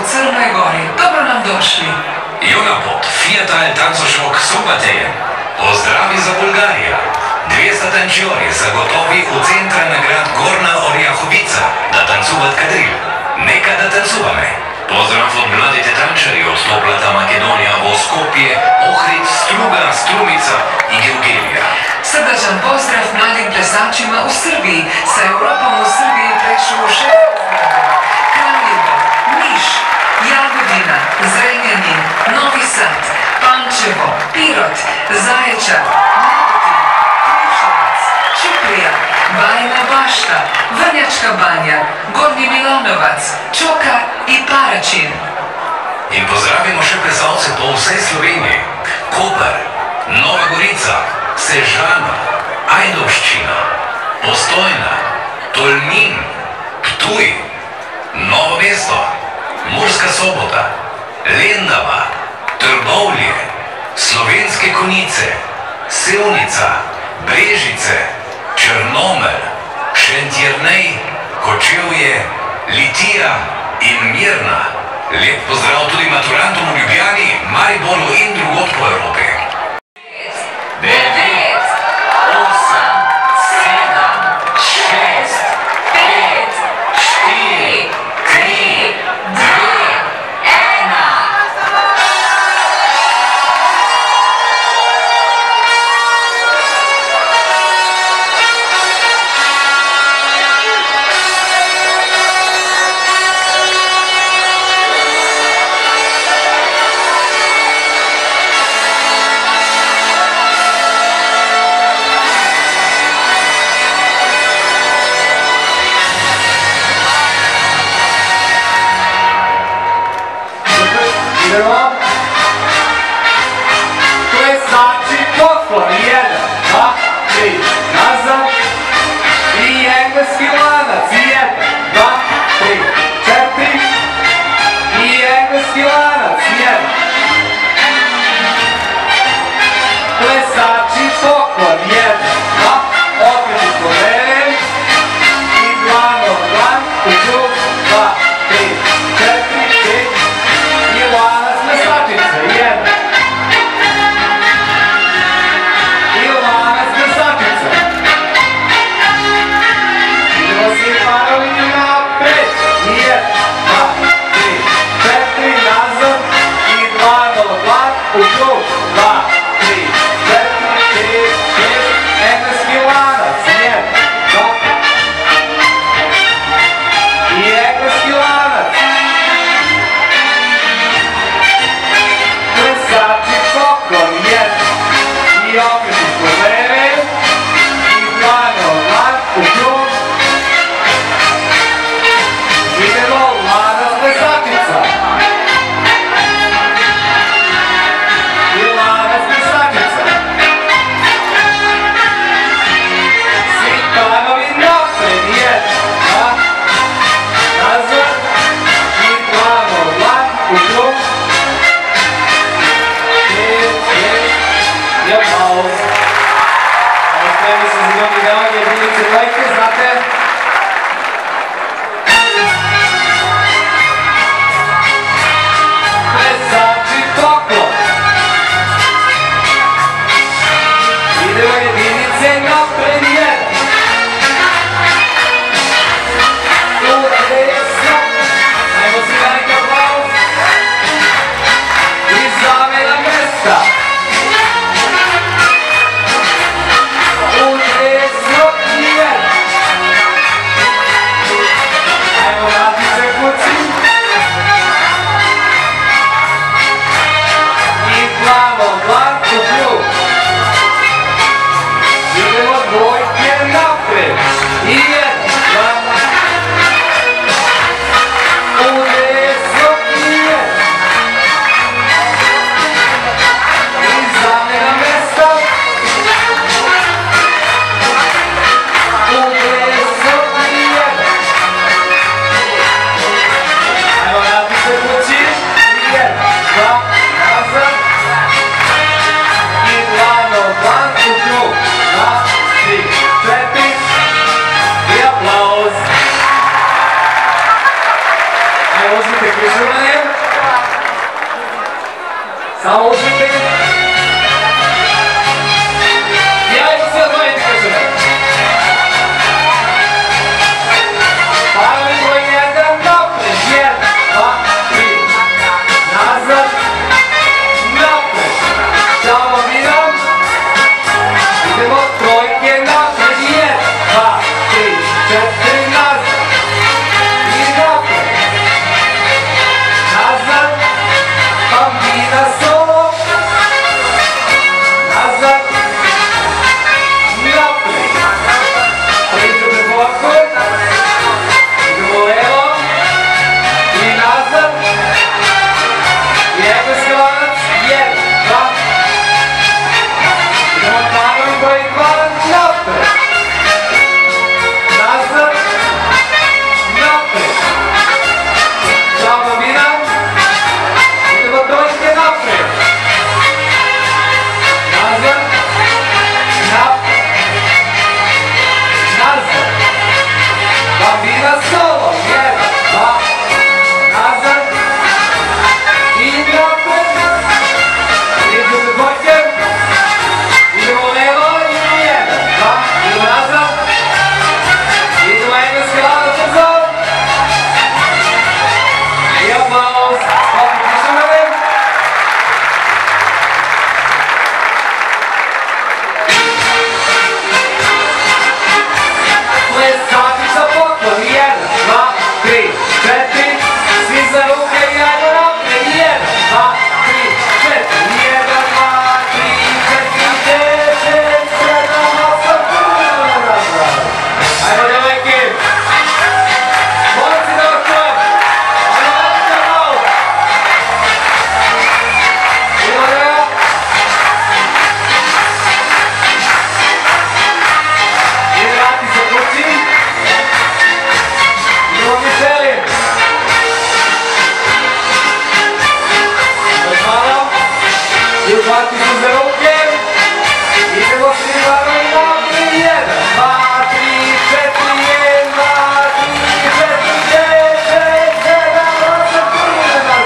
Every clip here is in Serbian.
Crnoj Gori. Dobro nam došli. Junapot, Fiatal Tancošok Subatejen. Pozdravi za Bulgarija. 200 tančori zagotovi u centra nagrad Gorna Orjahovica da tancuvat kadril. Neka da tancuvame. Pozdrav od mladite tančari od Toplata Makedonija, Voskopje, Ohrid, Struga, Strumica i Georgija. Srdačan pozdrav mladim plesačima u Srbiji. Sa Europom u Srbiji plešu u Kraljevo, Niš, Jagodina, Zrenjanin, Novi Sad, Pančevo, Pirot, Zaječar, Ćuprija, Bajina Bašta, Vrnjačka Banja, Gornji Milanovac, Čoka i Paračin. In pozdravimo še plesalce po vsej Sloveniji. Koper, Nova Gorica, Sežana, Ajdovščina, Postojna, Tolmin, Ptuj, Novo mesto, Murska Sobota, Lendava, Trbovlje, Slovenske Konjice, Sevnica, Brežice, Črnomelj, Šentjernej, Kočevje, Litija in Mirna. Lep pozdrav tudi maturantom v Ljubljani, Mariboru in drugod po Evropi. 9, 8, 7, 6, 5, 4, 3, 2, 1. Plesači poklon, 1, 2, 3, nazad i engleski lanac, 1, 2, 3, 4 i engleski lanac, 1. Plesači poklon, 1, 2, opet u korenem i dlanom dlan u krug, 2, 3, 4, 5 i lanac plesačice, 1. U krug, 2, 3, 4, 5, 6,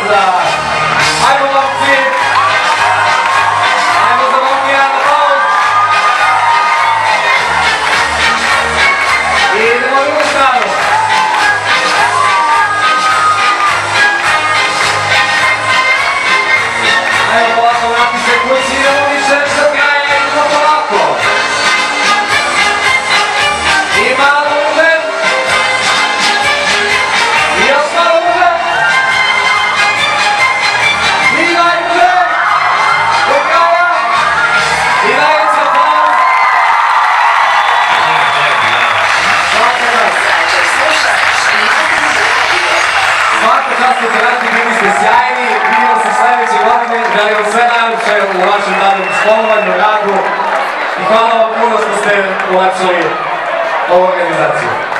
za... Ajmo momci! Ajmo za momci jedan aplauz! I idemo u drugu stranu. Ajmo polako, vrati se kući, idemo više do kraja, idemo polako. I malo uže. I još malo uže. I najuže. Do kraja. I najveći aplauz. Svaka čast veterani, bili ste sjajni. Vidimo se sljedeće godine. Želim vam sve najljepše u vašem danom školovanju, radu. I hvala vam puno što ste ulepšali ovu organizaciju.